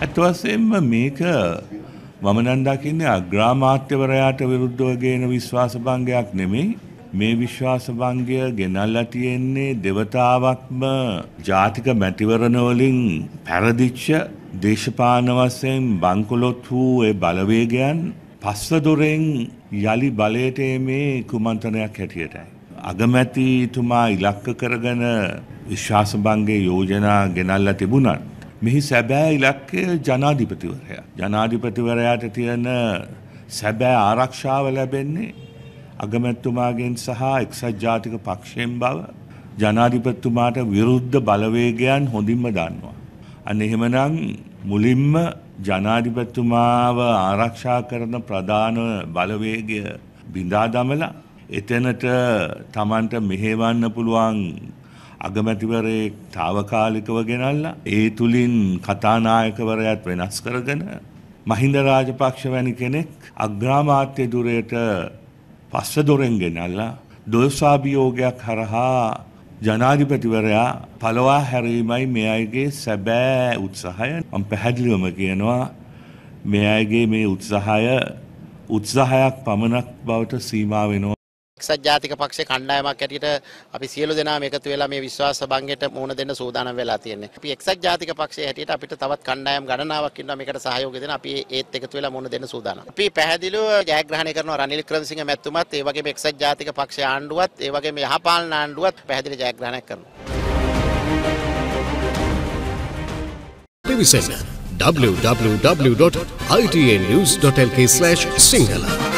ඇත්ත වශයෙන්ම මේක මම නම් දකින්නේ අග්‍රාමාත්‍යවරයාට විරුද්ධව ගේන විශ්වාසභංගයක් නෙමෙයි. මේ විශ්වාසභංගය ගෙනල්ලා තියෙන්නේ දෙවතාවක්ම ජාතික මැතිවරණ වලින් පෙරදිච්ච දේශපාලන වශයෙන් බංකොලොත් වූ ඒ බලවේගයන් පස්වදොරෙන් යලි බලයට මේ කුමන්ත්‍රණයක් හැටියටයි. අගමැතිතුමා ඉලක්ක කරගෙන විශ්වාසභංගයේ යෝජනා ගෙනල්ලා තිබුණත් මෙහි සැබෑ ඉලක්කය ජනාධිපතිවරයා. ජනාධිපතිවරයාට තියෙන සැබෑ ආරක්ෂාව ලැබෙන්නේ අගමැතිතුමාගෙන් සහ එක්සත් ජාතික පක්ෂයෙන් බව ජනාධිපතිතුමාට විරුද්ධ බලවේගයන් හොඳින්ම දන්නවා. අන්න එහෙමනම් මුලින්ම ජනාධිපතිතුමාව ආරක්ෂා කරන ප්‍රධාන බලවේගය බිඳා දමලා එතනට Tamanට මෙහෙවන්න පුළුවන් අගමැතිවරයෙක් తాවකාලිකව ගෙනල්ලා ඒ තුලින් කතානායකවරයාත් වෙනස් කරගෙන මහින්ද රාජපක්ෂ වැනි කෙනෙක් අග්‍රාමාත්‍ය ධුරයට පස්වදොරෙන් ගෙනල්ලා දෝෂාභියෝගයක් හරහා ජනාධිපතිවරයා පළවා හැරීමයි මේ අයගේ සැබෑ උත්සාහය. මම පැහැදිලිවම කියනවා මේ අයගේ මේ උත්සාහයක් පමණක් බවට සීමා වෙනවා. එක්සත් ජාතික පක්ෂේ කණ්ඩායමක් ඇටියට අපි සියලු දෙනාම එකතු වෙලා මේ විශ්වාස භංගයට මුහුණ දෙන්න සූදානම් වෙලා තියෙන්නේ. අපි එක්සත් ජාතික පක්ෂයේ හැටියට අපිට තවත් කණ්ඩායම් ගණනාවක් ඉන්නවා මේකට සහයෝගය දෙන්න. අපි ඒත් එකතු වෙලා මුහුණ දෙන්න සූදානම්. අපි පැහැදිලිව ජයග්‍රහණය කරනවා රනිල් වික්‍රමසිංහ මැතිතුමත් ඒ වගේම එක්සත් ජාතික පක්ෂයේ ආණ්ඩුවත් ඒ වගේම යහපාලන ආණ්ඩුවත් පැහැදිලි ජයග්‍රහණයක් කරනවා. www.itnnews.lk/sinhala